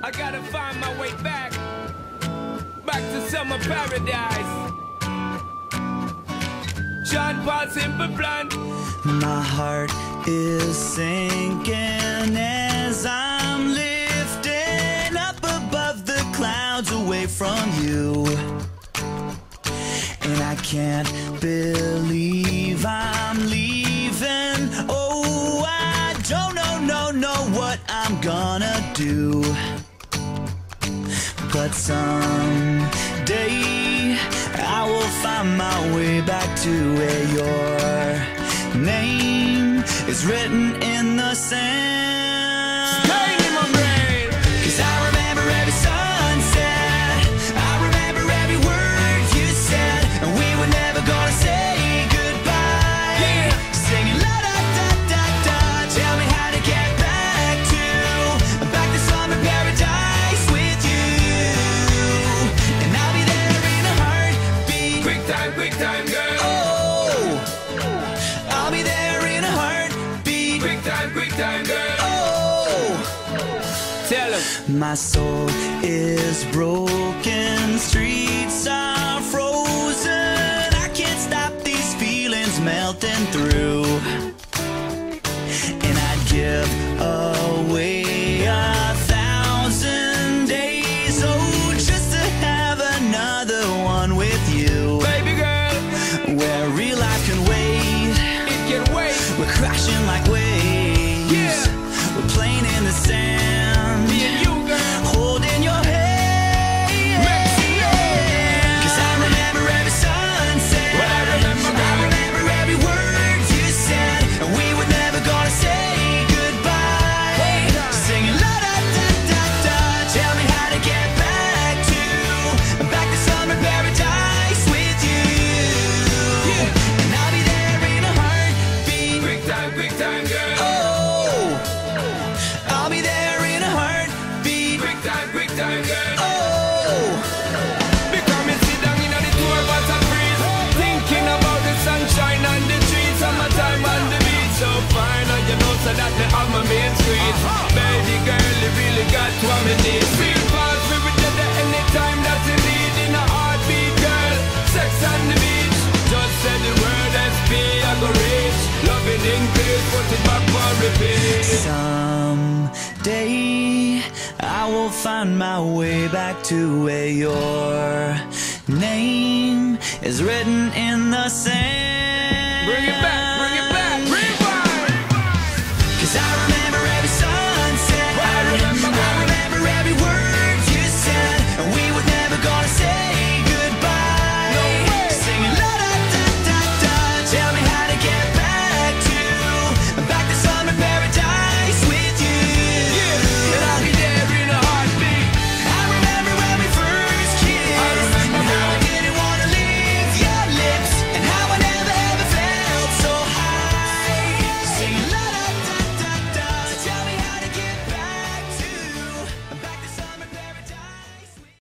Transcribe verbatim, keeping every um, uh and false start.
I gotta find my way back, back to summer paradise. John Paul Simple Plan. My heart is sinking as I'm lifting up above the clouds away from you. And I can't believe I'm leaving. Oh, I don't know, no, know what I'm gonna do. But someday I will find my way back to where your name is written in the sand. Stay in my brain. 'Cause I remember every sunset, I remember every word you said, and we were never gonna say goodbye. Yeah. Singing la da da da da, tell me how to get back to, back to summer paradise with you. And I'll be there in a heartbeat. Quick time, quick time, girl. Oh, I'll be there in a heartbeat. Quick time, quick time, girl. Oh, Tell him. my soul is broken, streets are frozen. I can't stop these feelings melting through. And I'd give away a thousand days, oh, just to have another one with you. Baby girl, Where real life can wait, it can wait. we're crashing like waves. Yeah. We're playing in the sand, Me and you, girl. holding your hand. Mexico. 'Cause I remember every sunset, What I remember, I girl. remember every word you said, and we were never gonna say goodbye. Singing la da da da da, tell me how to get back to, back to summer paradise with you. And I'll be there in a heartbeat. Quick time, quick time, girl. Oh, I'll be there in a heartbeat. Quick time, quick time, girl. Oh, Because me sit down in the tour bus and breeze, thinking about the sunshine and the trees, summertime on the beach. So fine, and you know so that me have my main street. Baby girl, you really got what me need. Feel fast, we will get there anytime that you need. In a heartbeat, girl, sex on the beach. Just say the word S P, I go reach. Loving English, put it back for repeat. someday I will find my way back to where your name is written in the sand. Bring it back.